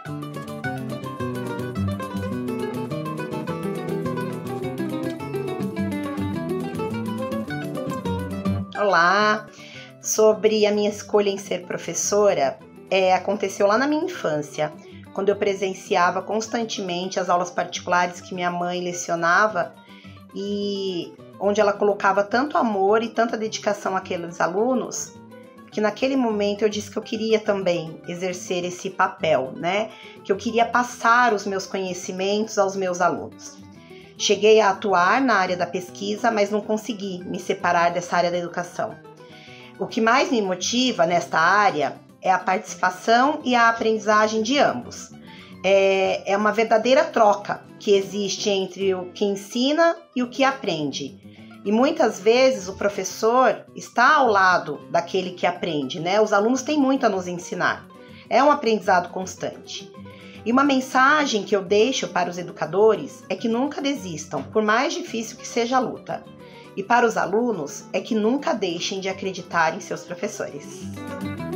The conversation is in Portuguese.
Olá! Sobre a minha escolha em ser professora, aconteceu lá na minha infância, quando eu presenciava constantemente as aulas particulares que minha mãe lecionava e onde ela colocava tanto amor e tanta dedicação àqueles alunos, que naquele momento eu disse que eu queria também exercer esse papel, né? Que eu queria passar os meus conhecimentos aos meus alunos. Cheguei a atuar na área da pesquisa, mas não consegui me separar dessa área da educação. O que mais me motiva nesta área é a participação e a aprendizagem de ambos. É uma verdadeira troca que existe entre o que ensina e o que aprende. E muitas vezes o professor está ao lado daquele que aprende, né? Os alunos têm muito a nos ensinar. É um aprendizado constante. E uma mensagem que eu deixo para os educadores é que nunca desistam, por mais difícil que seja a luta. E para os alunos é que nunca deixem de acreditar em seus professores.